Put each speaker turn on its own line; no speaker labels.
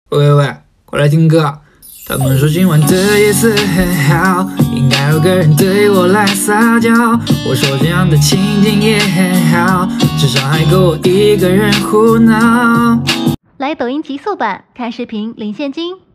喂喂，过来听歌。他们说今晚的夜色很好，应该有个人对我来撒娇。我说这样的情景也很好，至少还够我一个人胡闹。
来抖音极速版看视频领现金。